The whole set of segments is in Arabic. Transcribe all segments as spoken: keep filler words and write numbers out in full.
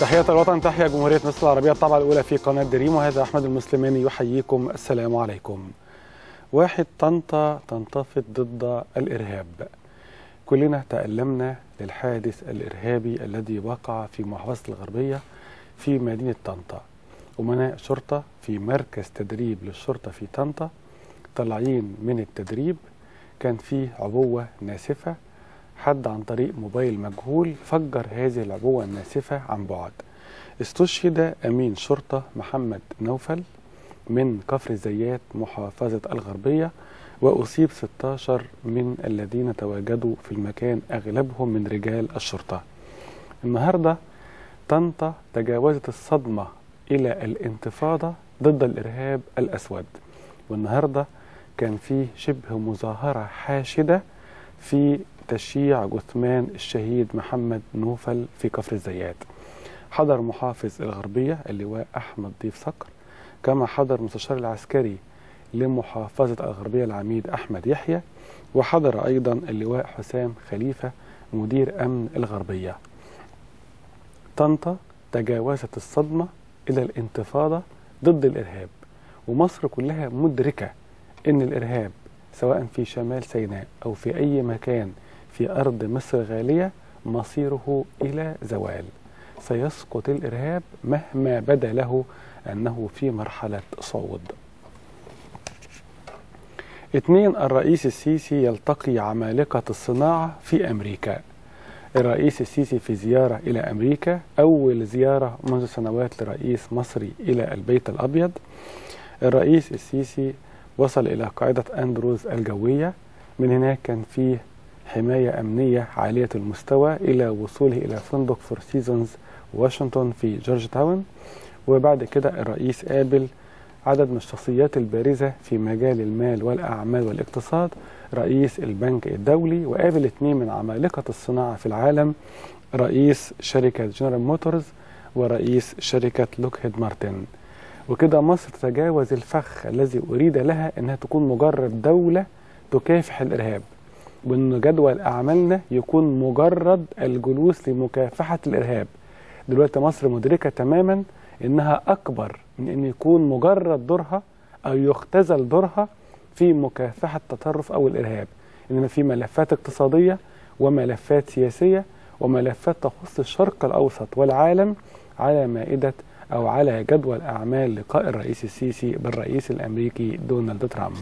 تحية الوطن، تحية جمهورية مصر العربية الطبعة الأولى في قناة دريم، وهذا أحمد المسلماني يحييكم. السلام عليكم. واحد طنطا تنتفض ضد الإرهاب. كلنا تألمنا للحادث الإرهابي الذي وقع في محافظة الغربية في مدينة طنطا. أمناء شرطة في مركز تدريب للشرطة في طنطا طالعين من التدريب، كان فيه عبوة ناسفة، حد عن طريق موبايل مجهول فجر هذه العبوة الناسفة عن بعد. استشهد أمين شرطة محمد نوفل من كفر الزيات محافظة الغربية، وأصيب ستة عشر من الذين تواجدوا في المكان، أغلبهم من رجال الشرطة. النهاردة طنطا تجاوزت الصدمة إلى الانتفاضة ضد الإرهاب الأسود، والنهاردة كان فيه شبه مظاهرة حاشدة في تشييع جثمان الشهيد محمد نوفل في كفر الزيات. حضر محافظ الغربية اللواء أحمد ضيف صقر، كما حضر مستشار العسكري لمحافظة الغربية العميد أحمد يحيى، وحضر أيضا اللواء حسام خليفة مدير أمن الغربية. طنطا تجاوزت الصدمة إلى الانتفاضة ضد الإرهاب، ومصر كلها مدركة أن الإرهاب سواء في شمال سيناء أو في أي مكان في أرض مصر غالية مصيره إلى زوال. سيسقط الإرهاب مهما بدا له أنه في مرحلة صعود. اثنين، الرئيس السيسي يلتقي عمالقة الصناعة في أمريكا. الرئيس السيسي في زيارة إلى أمريكا، أول زيارة منذ سنوات لرئيس مصري إلى البيت الأبيض. الرئيس السيسي وصل إلى قاعدة أندروز الجوية، من هناك كان فيه حماية أمنية عالية المستوى إلى وصوله إلى فندق فور سيزونز واشنطن في جورج تاون. وبعد كده الرئيس قابل عدد من الشخصيات البارزة في مجال المال والأعمال والاقتصاد، رئيس البنك الدولي، وقابل اثنين من عمالقة الصناعة في العالم، رئيس شركة جنرال موتورز ورئيس شركة لوكهيد مارتن. وكده مصر تتجاوز الفخ الذي أريد لها أنها تكون مجرد دولة تكافح الإرهاب، وأن جدول أعمالنا يكون مجرد الجلوس لمكافحة الإرهاب. دلوقتي مصر مدركة تماما أنها أكبر من أن يكون مجرد دورها أو يختزل دورها في مكافحة التطرف أو الإرهاب، إنما في ملفات اقتصادية وملفات سياسية وملفات تخص الشرق الأوسط والعالم على مائدة أو على جدول أعمال لقاء الرئيس السيسي بالرئيس الأمريكي دونالد ترامب.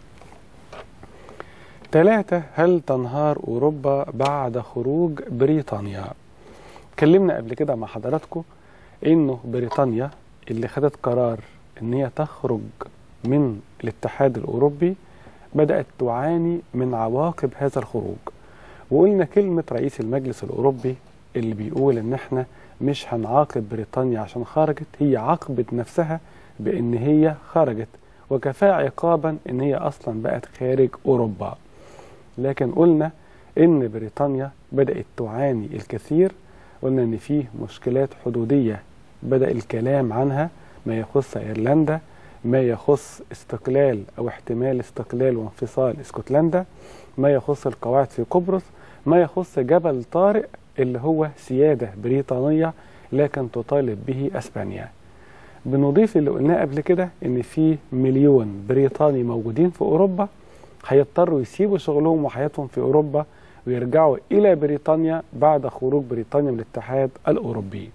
ثلاثة، هل تنهار أوروبا بعد خروج بريطانيا؟ اتكلمنا قبل كده مع حضراتكم إنه بريطانيا اللي خدت قرار إن هي تخرج من الاتحاد الأوروبي بدأت تعاني من عواقب هذا الخروج. وقلنا كلمة رئيس المجلس الأوروبي اللي بيقول إن احنا مش هنعاقب بريطانيا عشان خرجت، هي عاقبت نفسها بإن هي خرجت، وكفاء عقابا إن هي أصلا بقت خارج أوروبا. لكن قلنا إن بريطانيا بدأت تعاني الكثير، قلنا إن فيه مشكلات حدودية بدأ الكلام عنها، ما يخص إيرلندا، ما يخص استقلال أو احتمال استقلال وانفصال اسكتلندا، ما يخص القواعد في قبرص، ما يخص جبل طارق اللي هو سيادة بريطانية لكن تطالب به أسبانيا. بنضيف اللي قلناه قبل كده إن في مليون بريطاني موجودين في أوروبا هيضطروا يسيبوا شغلهم وحياتهم في أوروبا ويرجعوا إلى بريطانيا بعد خروج بريطانيا من الاتحاد الأوروبي.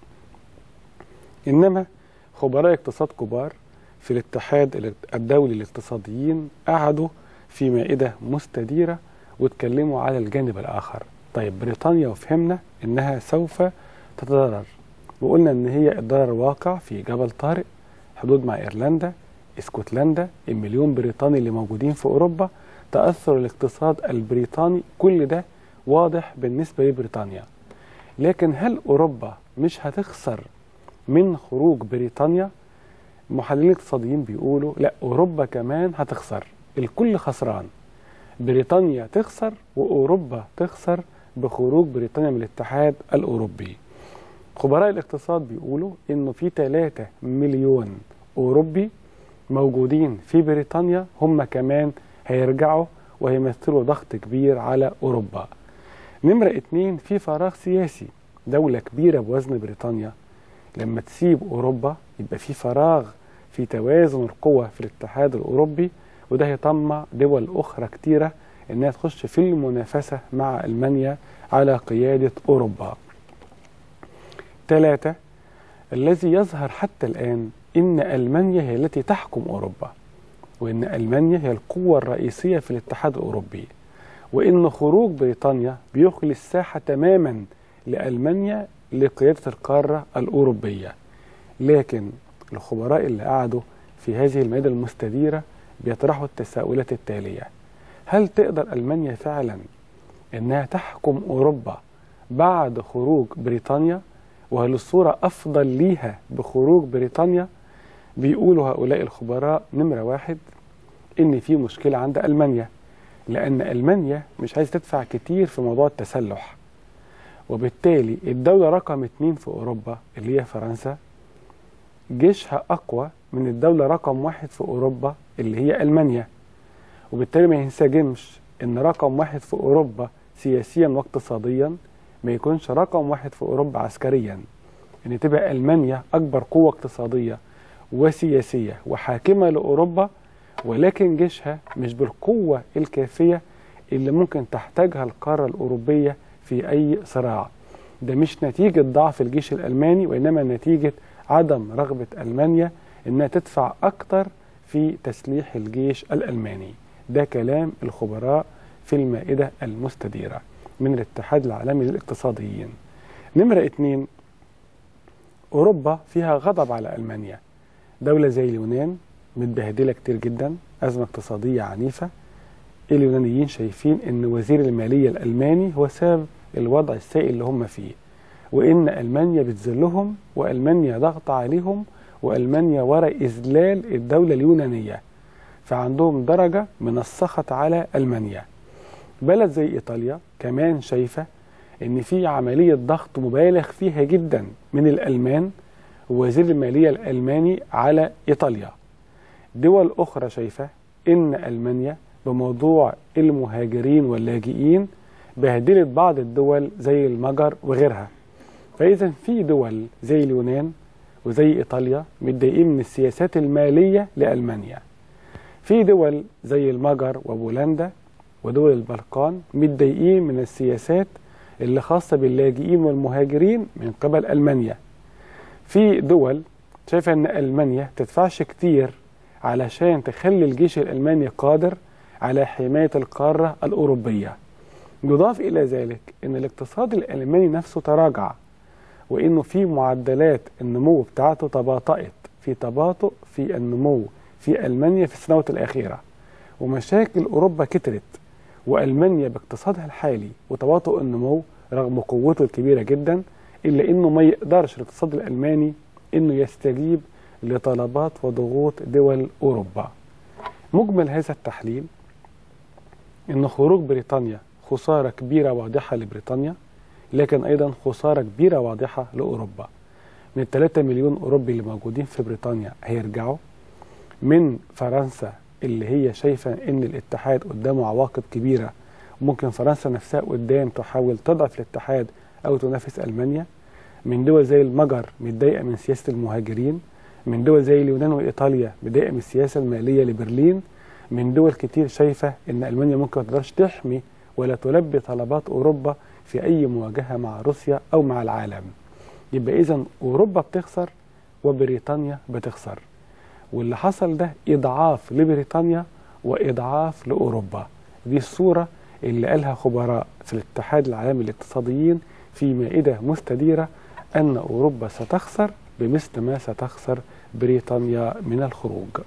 إنما خبراء اقتصاد كبار في الاتحاد الدولي الاقتصاديين قعدوا في مائدة مستديرة واتكلموا على الجانب الآخر. طيب بريطانيا وفهمنا إنها سوف تتضرر، وقلنا إن هي الضرر واقع في جبل طارق، حدود مع إيرلندا، اسكتلندا، المليون بريطاني اللي موجودين في أوروبا، تأثر الاقتصاد البريطاني، كل ده واضح بالنسبة لبريطانيا. لكن هل أوروبا مش هتخسر من خروج بريطانيا؟ محللين اقتصاديين بيقولوا لا، أوروبا كمان هتخسر، الكل خسران. بريطانيا تخسر وأوروبا تخسر بخروج بريطانيا من الاتحاد الأوروبي. خبراء الاقتصاد بيقولوا إنه في ثلاثة مليون أوروبي موجودين في بريطانيا، هم كمان هيرجعوا وهيمثلوا ضغط كبير على أوروبا. نمرة اتنين، في فراغ سياسي، دولة كبيرة بوزن بريطانيا لما تسيب أوروبا يبقى في فراغ في توازن القوى في الاتحاد الأوروبي، وده هيطمع دول أخرى كتيرة إنها تخش في المنافسة مع ألمانيا على قيادة أوروبا. ثلاثة، الذي يظهر حتى الآن إن ألمانيا هي التي تحكم أوروبا، وإن ألمانيا هي القوة الرئيسية في الاتحاد الأوروبي، وإن خروج بريطانيا بيخلي الساحة تماما لألمانيا لقيادة القارة الأوروبية. لكن الخبراء اللي قعدوا في هذه المائدة المستديرة بيطرحوا التساؤلات التالية: هل تقدر ألمانيا فعلا إنها تحكم أوروبا بعد خروج بريطانيا؟ وهل الصورة أفضل ليها بخروج بريطانيا؟ بيقولوا هؤلاء الخبراء نمرة واحد إن في مشكلة عند ألمانيا، لأن ألمانيا مش عايز تدفع كتير في موضوع التسلح، وبالتالي الدولة رقم اتنين في أوروبا اللي هي فرنسا جيشها أقوى من الدولة رقم واحد في أوروبا اللي هي ألمانيا، وبالتالي ما ينسجمش إن رقم واحد في أوروبا سياسيا واقتصاديا ما يكونش رقم واحد في أوروبا عسكريا، إن تبقى ألمانيا أكبر قوة اقتصادية وسياسية وحاكمة لأوروبا، ولكن جيشها مش بالقوة الكافية اللي ممكن تحتاجها القارة الأوروبية في أي صراع. ده مش نتيجة ضعف الجيش الألماني، وإنما نتيجة عدم رغبة ألمانيا إنها تدفع أكتر في تسليح الجيش الألماني. ده كلام الخبراء في المائدة المستديرة من الاتحاد العالمي للاقتصاديين. نمرة اتنين، أوروبا فيها غضب على ألمانيا. دولة زي اليونان متبهدلة كتير جدا، أزمة اقتصادية عنيفة. اليونانيين شايفين إن وزير المالية الألماني هو سبب الوضع السيء اللي هم فيه، وإن ألمانيا بتذلهم، وألمانيا ضغط عليهم، وألمانيا وراء إذلال الدولة اليونانية، فعندهم درجة من السخط على ألمانيا. بلد زي إيطاليا كمان شايفة إن في عملية ضغط مبالغ فيها جدا من الألمان ووزير المالية الألماني على إيطاليا. دول أخرى شايفة إن ألمانيا بموضوع المهاجرين واللاجئين بهدلت بعض الدول زي المجر وغيرها. فإذا في دول زي اليونان وزي إيطاليا متضايقين من السياسات المالية لألمانيا. في دول زي المجر وبولندا ودول البلقان متضايقين من السياسات اللي خاصة باللاجئين والمهاجرين من قبل ألمانيا. في دول شايفة أن ألمانيا تدفعش كتير علشان تخلي الجيش الألماني قادر على حماية القارة الأوروبية. يضاف إلى ذلك أن الاقتصاد الألماني نفسه تراجع، وأنه في معدلات النمو بتاعته تباطأت، في تباطؤ في النمو في ألمانيا في السنوات الأخيرة، ومشاكل أوروبا كترت، وألمانيا باقتصادها الحالي وتباطؤ النمو رغم قوته الكبيرة جدا إلا أنه ما يقدرش الاقتصاد الألماني أنه يستجيب لطلبات وضغوط دول أوروبا. مجمل هذا التحليل أن خروج بريطانيا خسارة كبيرة واضحة لبريطانيا، لكن أيضا خسارة كبيرة واضحة لأوروبا. من الثلاثة مليون أوروبي اللي موجودين في بريطانيا هيرجعوا، من فرنسا اللي هي شايفة أن الاتحاد قدامه عواقب كبيرة، وممكن فرنسا نفسها قدام تحاول تضعف الاتحاد أو تنافس ألمانيا، من دول زي المجر متضايقة من سياسة المهاجرين، من دول زي اليونان وإيطاليا متضايقة من السياسة المالية لبرلين، من دول كتير شايفة أن ألمانيا ممكن ما تقدرش تحمي ولا تلبي طلبات أوروبا في أي مواجهة مع روسيا أو مع العالم. يبقى إذن أوروبا بتخسر وبريطانيا بتخسر، واللي حصل ده إضعاف لبريطانيا وإضعاف لأوروبا. دي الصورة اللي قالها خبراء في الاتحاد العالمي للاقتصاديين في مائدة مستديرة، أن أوروبا ستخسر بمثل ما ستخسر بريطانيا من الخروج.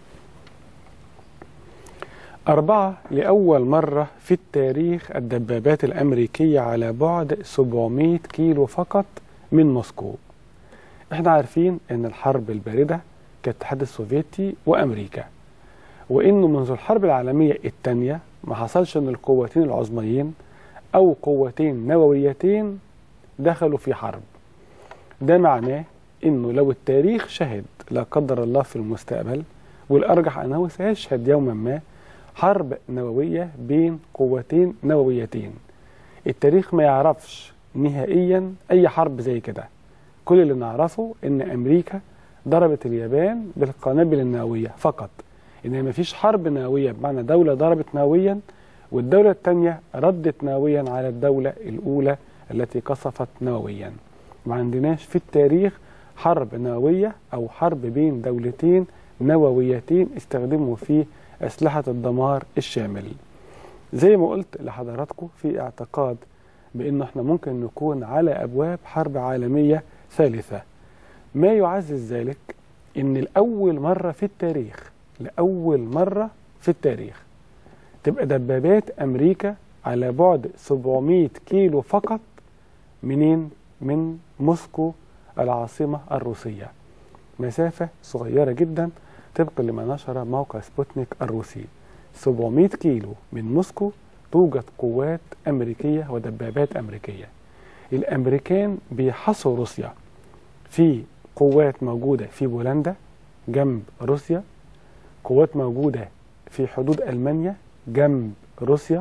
أربعة، لأول مرة في التاريخ الدبابات الأمريكية على بعد سبعمائة كيلو فقط من موسكو. احنا عارفين أن الحرب الباردة كالاتحاد السوفيتي وأمريكا، وإنه منذ الحرب العالمية الثانية ما حصلش أن القوتين العظميين أو قوتين نوويتين دخلوا في حرب. ده معناه إنه لو التاريخ شهد لا قدر الله في المستقبل، والأرجح أنه سيشهد يوما ما حرب نووية بين قوتين نوويتين، التاريخ ما يعرفش نهائيا أي حرب زي كده. كل اللي نعرفه إن أمريكا ضربت اليابان بالقنابل النووية فقط، إن مفيش حرب نووية بمعنى دولة ضربت نوويا والدولة الثانية ردت نوويا على الدولة الأولى التي قصفت نوويا. ما عندناش في التاريخ حرب نووية أو حرب بين دولتين نوويتين استخدموا فيه أسلحة الدمار الشامل. زي ما قلت لحضراتكم في اعتقاد بأنه احنا ممكن نكون على أبواب حرب عالمية ثالثة. ما يعزز ذلك إن لأول مرة في التاريخ لأول مرة في التاريخ تبقى دبابات أمريكا على بعد سبعمائة كيلو فقط منين؟ من موسكو العاصمة الروسية. مسافة صغيرة جدا طبقا لما نشر موقع سبوتنيك الروسي. سبعمائة كيلو من موسكو توجد قوات أمريكية ودبابات أمريكية. الأمريكان بيحصروا روسيا في قوات موجودة في بولندا جنب روسيا، قوات موجودة في حدود ألمانيا جنب روسيا،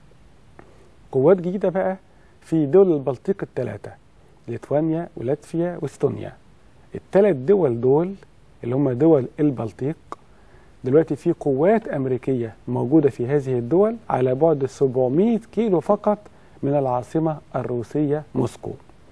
قوات جديدة بقى في دول البلطيق الثلاثة ليتوانيا ولاتفيا واستونيا. الثلاث دول دول اللي هم دول البلطيق دلوقتي في قوات أمريكية موجودة في هذه الدول على بعد سبعمائة كيلو فقط من العاصمة الروسية موسكو.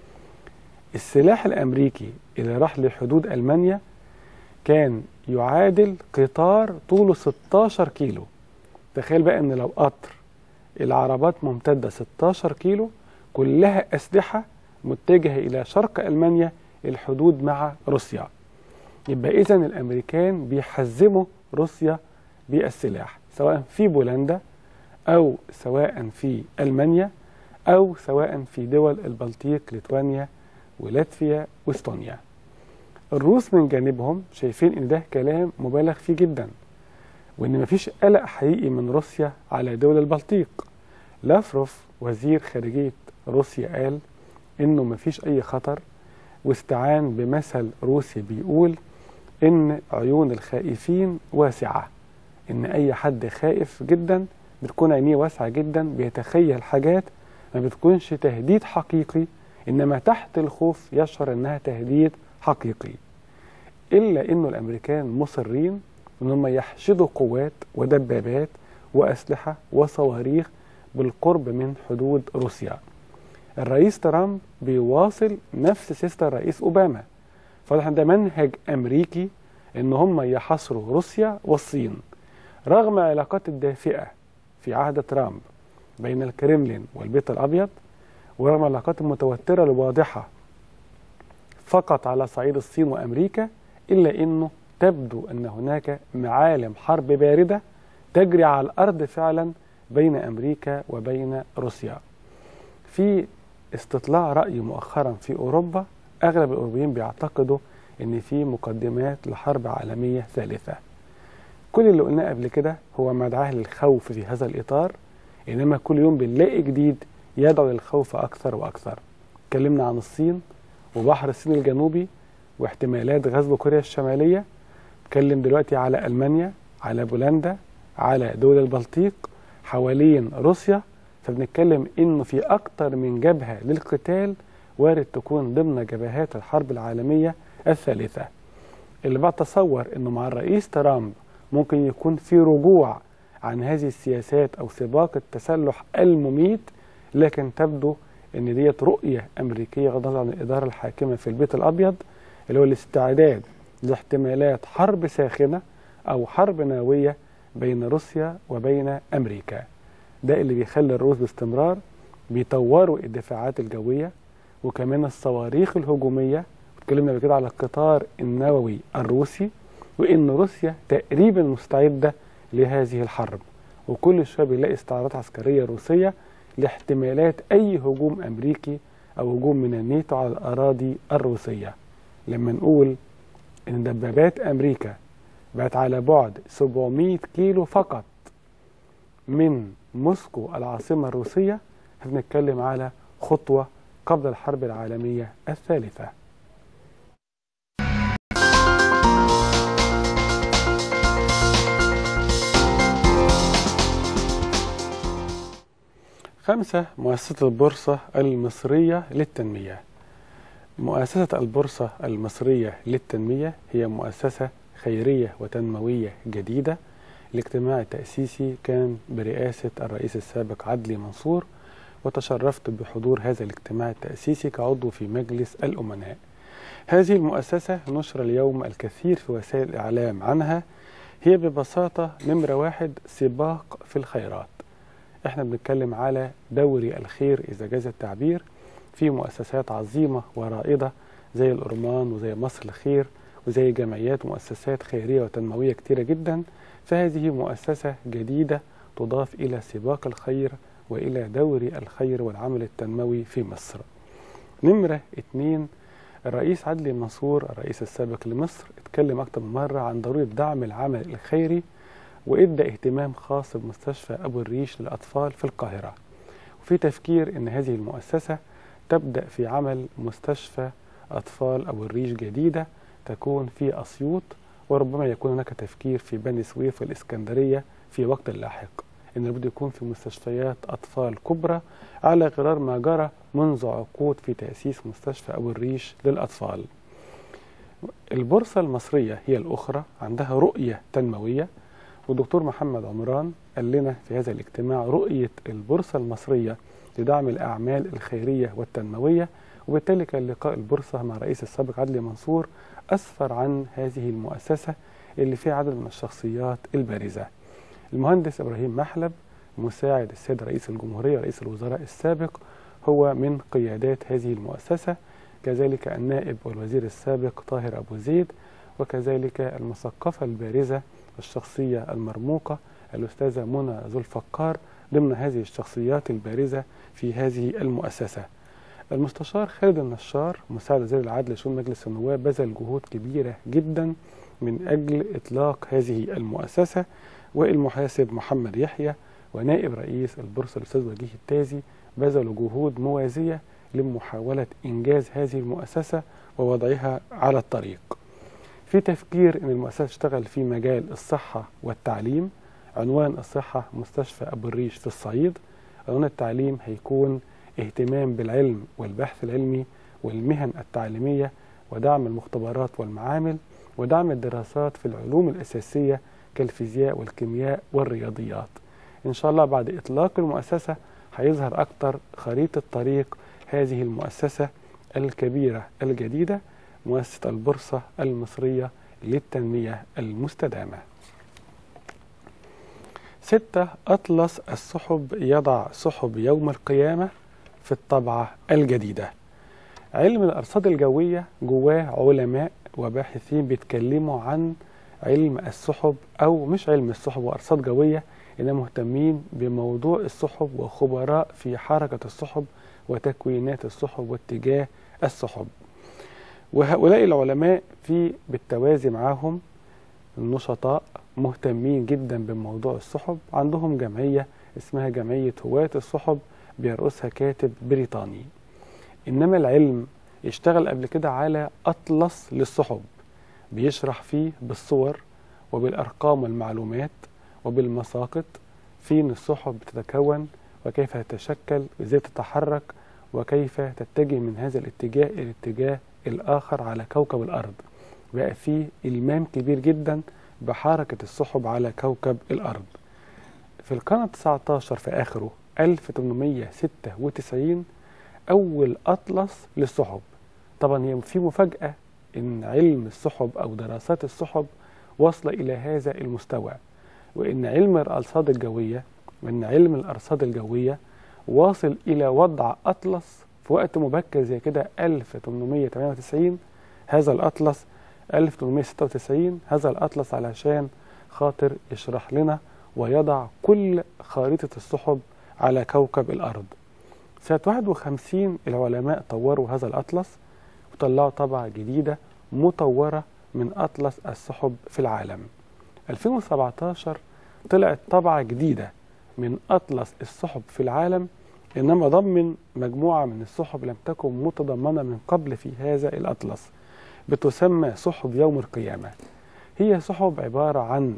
السلاح الأمريكي اللي راح لحدود ألمانيا كان يعادل قطار طوله ستاشر كيلو. تخيل بقى ان لو قطر العربات ممتدة ستاشر كيلو كلها أسلحة متجهة إلى شرق ألمانيا الحدود مع روسيا. يبقى إذن الأمريكان بيحزموا روسيا بالسلاح سواء في بولندا أو سواء في ألمانيا أو سواء في دول البلطيق ليتوانيا ولاتفيا واستونيا. الروس من جانبهم شايفين ان ده كلام مبالغ فيه جدا وان مفيش قلق حقيقي من روسيا على دول البلطيق. لافروف وزير خارجية روسيا قال انه مفيش اي خطر واستعان بمثل روسي بيقول ان عيون الخائفين واسعة، ان اي حد خائف جدا بتكون عينيه واسعة جدا بيتخيل حاجات ما بتكونش تهديد حقيقي انما تحت الخوف يشعر انها تهديد حقيقي. إلا إنه الأمريكان مصرين إنهم يحشدوا قوات ودبابات وأسلحة وصواريخ بالقرب من حدود روسيا. الرئيس ترامب بيواصل نفس سياسة الرئيس أوباما، فده منهج أمريكي إن هم يحاصروا روسيا والصين رغم علاقات الدافئة في عهد ترامب بين الكرملين والبيت الأبيض، ورغم العلاقات المتوترة الواضحة فقط على صعيد الصين وأمريكا، إلا أنه تبدو أن هناك معالم حرب باردة تجري على الأرض فعلا بين أمريكا وبين روسيا. في استطلاع رأي مؤخرا في أوروبا أغلب الأوروبيين بيعتقدوا أن في مقدمات لحرب عالمية ثالثة. كل اللي قلناه قبل كده هو مدعاه للخوف في هذا الإطار، إنما كل يوم بنلاقي جديد يدعو للخوف أكثر وأكثر. اتكلمنا عن الصين وبحر الصين الجنوبي واحتمالات غزو كوريا الشمالية. اتكلم دلوقتي على ألمانيا، على بولندا، على دول البلطيق حوالين روسيا. فبنتكلم إنه في أكتر من جبهة للقتال وارد تكون ضمن جبهات الحرب العالمية الثالثة. اللي بتصور إنه مع الرئيس ترامب ممكن يكون في رجوع عن هذه السياسات أو سباق التسلح المميت، لكن تبدو إن ديت رؤية أمريكية غضاضة عن الإدارة الحاكمة في البيت الأبيض، اللي هو الاستعداد لاحتمالات حرب ساخنة أو حرب نووية بين روسيا وبين أمريكا. ده اللي بيخلي الروس باستمرار بيطوروا الدفاعات الجوية وكمان الصواريخ الهجومية. اتكلمنا بكده على القطار النووي الروسي، وإن روسيا تقريبا مستعدة لهذه الحرب، وكل شوية بيلاقي استعراضات عسكرية روسية لاحتمالات أي هجوم أمريكي أو هجوم من الناتو على الأراضي الروسية. لما نقول إن دبابات أمريكا بقت على بعد سبعمائة كيلو فقط من موسكو العاصمة الروسية، هنتكلم على خطوة قبل الحرب العالمية الثالثة. خمسة، مؤسسة البورصة المصرية للتنمية. مؤسسة البورصة المصرية للتنمية هي مؤسسة خيرية وتنموية جديدة. الاجتماع التأسيسي كان برئاسة الرئيس السابق عدلي منصور، وتشرفت بحضور هذا الاجتماع التأسيسي كعضو في مجلس الأمناء. هذه المؤسسة نشر اليوم الكثير في وسائل الإعلام عنها. هي ببساطة نمرة واحد سباق في الخيرات. احنا بنتكلم على دوري الخير إذا جاز التعبير في مؤسسات عظيمة ورائدة زي الأرمان وزي مصر الخير وزي جمعيات ومؤسسات خيرية وتنموية كتيرة جدا. فهذه مؤسسة جديدة تضاف إلى سباق الخير وإلى دوري الخير والعمل التنموي في مصر. نمرة اتنين، الرئيس عدلي منصور الرئيس السابق لمصر اتكلم أكتر من مرة عن ضرورة دعم العمل الخيري، وإدى اهتمام خاص بمستشفى أبو الريش للأطفال في القاهرة. وفي تفكير أن هذه المؤسسة تبدأ في عمل مستشفى أطفال أبو الريش جديدة تكون في أسيوط، وربما يكون هناك تفكير في بني سويف والإسكندرية في وقت لاحق، إن لابد يكون في مستشفيات أطفال كبرى على غرار ما جرى منذ عقود في تأسيس مستشفى أبو الريش للأطفال. البورصة المصرية هي الأخرى عندها رؤية تنموية، والدكتور محمد عمران قال لنا في هذا الاجتماع رؤية البورصة المصرية لدعم الأعمال الخيرية والتنموية. وبالتالي كان لقاء البورصة مع الرئيس السابق عدلي منصور أسفر عن هذه المؤسسة اللي فيها عدد من الشخصيات البارزة. المهندس إبراهيم محلب مساعد السيد رئيس الجمهورية رئيس الوزراء السابق هو من قيادات هذه المؤسسة، كذلك النائب والوزير السابق طاهر أبو زيد، وكذلك المثقفة البارزة الشخصية المرموقة الأستاذة منى ذو الفقار ضمن هذه الشخصيات البارزة في هذه المؤسسة. المستشار خالد النشار مساعد وزير العدل لشؤون مجلس النواب بذل جهود كبيرة جدا من أجل إطلاق هذه المؤسسة، والمحاسب محمد يحيى ونائب رئيس البورصة الأستاذ وجيه التازي بذلوا جهود موازية لمحاولة إنجاز هذه المؤسسة ووضعها على الطريق. في تفكير أن المؤسسة تشتغل في مجال الصحة والتعليم. عنوان الصحة مستشفى أبو الريش في الصعيد. عنوان التعليم هيكون اهتمام بالعلم والبحث العلمي والمهن التعليمية ودعم المختبرات والمعامل ودعم الدراسات في العلوم الأساسية كالفيزياء والكيمياء والرياضيات. إن شاء الله بعد إطلاق المؤسسة هيظهر أكتر خريطة طريق هذه المؤسسة الكبيرة الجديدة، مؤسسة البورصة المصرية للتنمية المستدامة. ستة، أطلس السحب يضع سحب يوم القيامة في الطبعة الجديدة. علم الأرصاد الجوية جواه علماء وباحثين بيتكلموا عن علم السحب، أو مش علم السحب وأرصاد جوية، إنهم مهتمين بموضوع السحب وخبراء في حركة السحب وتكوينات السحب واتجاه السحب. وهؤلاء العلماء في بالتوازي معهم النشطاء مهتمين جدا بموضوع السحب. عندهم جمعية اسمها جمعية هواة السحب بيرأسها كاتب بريطاني. إنما العلم اشتغل قبل كده على أطلس للسحب بيشرح فيه بالصور وبالأرقام والمعلومات وبالمساقط فين السحب بتتكون وكيف تتشكل وإزاي تتحرك وكيف تتجه من هذا الاتجاه إلى الاتجاه الآخر على كوكب الأرض. بقى فيه إلمام كبير جدا بحركة السحب على كوكب الأرض. في القرن التاسع عشر في آخره ألف وثمانمائة وستة وتسعين أول أطلس للسحب. طبعا هي في مفاجأة إن علم السحب أو دراسات السحب وصل إلى هذا المستوى، وإن علم الأرصاد الجوية وإن علم الأرصاد الجوية واصل إلى وضع أطلس في وقت مبكر زي كده ألف وثمانمائة وثمانية وتسعين. هذا الأطلس ألف وثمانمائة وستة وتسعين هذا الأطلس علشان خاطر يشرح لنا ويضع كل خريطة السحب على كوكب الأرض. سنة واحد وخمسين العلماء طوروا هذا الأطلس وطلعوا طبعة جديدة مطورة من أطلس السحب في العالم. ألفين وسبعة عشر طلعت طبعة جديدة من أطلس السحب في العالم، إنما ضمن مجموعة من السحب لم تكن متضمنة من قبل في هذا الأطلس، بتسمى سحب يوم القيامة. هي سحب عبارة عن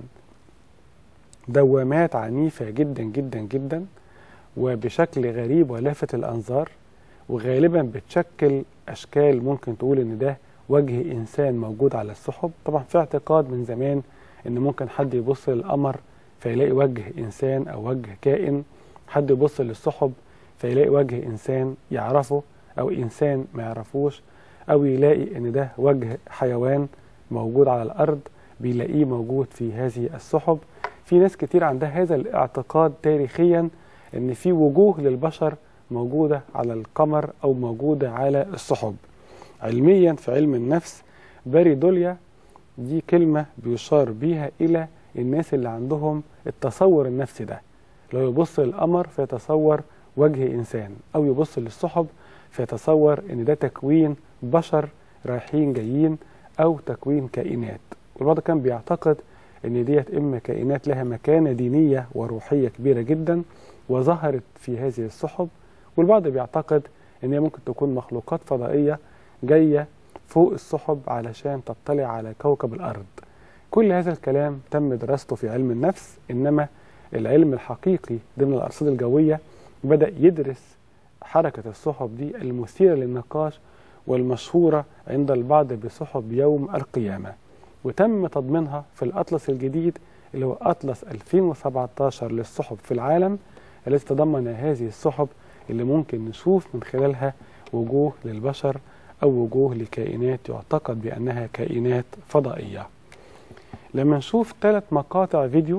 دوامات عنيفة جدا جدا جدا وبشكل غريب ولافت الأنظار، وغالبا بتشكل أشكال ممكن تقول إن ده وجه إنسان موجود على السحب. طبعا في اعتقاد من زمان إن ممكن حد يبص للقمر فيلاقي وجه إنسان أو وجه كائن، حد يبص للسحب فيلاقي وجه إنسان يعرفه أو إنسان ما يعرفوش، أو يلاقي إن ده وجه حيوان موجود على الأرض بيلاقيه موجود في هذه السحب. في ناس كتير عندها هذا الاعتقاد تاريخيا إن في وجوه للبشر موجودة على القمر أو موجودة على السحب. علميا في علم النفس باريدوليا دي كلمة بيشار بيها إلى الناس اللي عندهم التصور النفسي ده، لو يبص للقمر فيتصور وجه إنسان، أو يبص للسحب فيتصور إن ده تكوين بشر رايحين جايين أو تكوين كائنات. والبعض كان بيعتقد إن ديت إما كائنات لها مكانة دينية وروحية كبيرة جدا وظهرت في هذه السحب، والبعض بيعتقد إن هي ممكن تكون مخلوقات فضائية جاية فوق السحب علشان تطلع على كوكب الأرض. كل هذا الكلام تم دراسته في علم النفس، إنما العلم الحقيقي ضمن الأرصاد الجوية بدأ يدرس حركة السحب دي المثيرة للنقاش والمشهورة عند البعض بسحب يوم القيامة، وتم تضمينها في الأطلس الجديد اللي هو أطلس ألفين وسبعة عشر للسحب في العالم، التي تضمن هذه السحب اللي ممكن نشوف من خلالها وجوه للبشر أو وجوه لكائنات يعتقد بأنها كائنات فضائية. لما نشوف ثلاث مقاطع فيديو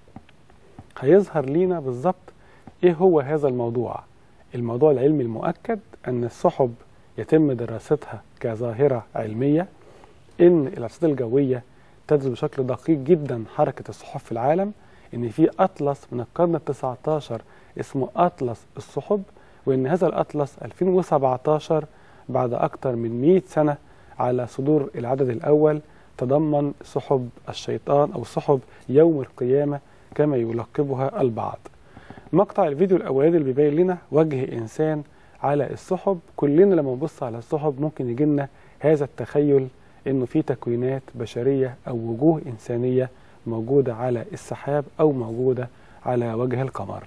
هيظهر لينا بالظبط إيه هو هذا الموضوع. الموضوع العلمي المؤكد أن السحب يتم دراستها كظاهرة علمية، إن الأرصاد الجوية تدرس بشكل دقيق جدا حركة السحب في العالم، إن في أطلس من القرن التاسع عشر اسمه أطلس السحب، وإن هذا الأطلس ألفين وسبعة عشر بعد أكثر من مئة سنة على صدور العدد الأول تضمن سحب الشيطان أو سحب يوم القيامة كما يلقبها البعض. مقطع الفيديو الأولاني اللي بيبين لنا وجه إنسان على السحب، كلنا لما نبص على السحب ممكن يجي لنا هذا التخيل إنه في تكوينات بشرية أو وجوه إنسانية موجودة على السحاب أو موجودة على وجه القمر.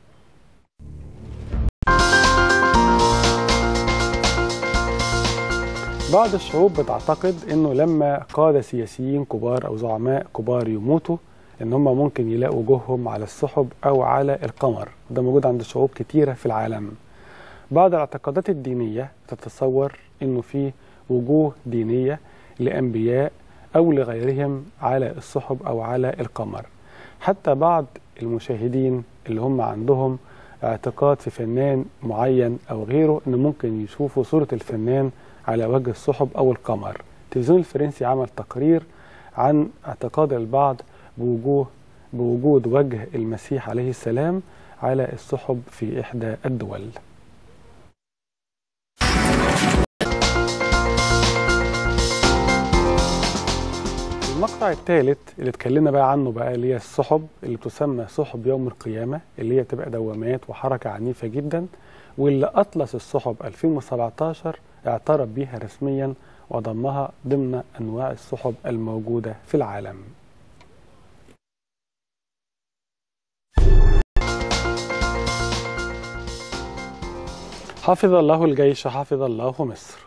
بعض الشعوب بتعتقد إنه لما قادة سياسيين كبار أو زعماء كبار يموتوا إن هم ممكن يلاقوا وجوههم على السحب أو على القمر، ده موجود عند شعوب كتيرة في العالم. بعض الاعتقادات الدينية تتصور إنه في وجوه دينية لأنبياء أو لغيرهم على السحب أو على القمر. حتى بعض المشاهدين اللي هم عندهم اعتقاد في فنان معين أو غيره إنه ممكن يشوفوا صورة الفنان على وجه السحب أو القمر. التلفزيون الفرنسي عمل تقرير عن اعتقاد البعض بوجوه بوجود وجه المسيح عليه السلام على السحب في إحدى الدول. المقطع الثالث اللي اتكلمنا بقى عنه بقى اللي هي السحب اللي تسمى سحب يوم القيامة، اللي هي تبقى دوامات وحركة عنيفة جدا، واللي أطلس السحب ألفين وسبعة عشر اعترف بيها رسميا وضمها ضمن أنواع السحب الموجودة في العالم. حفظ الله الجيش، حفظ الله مصر.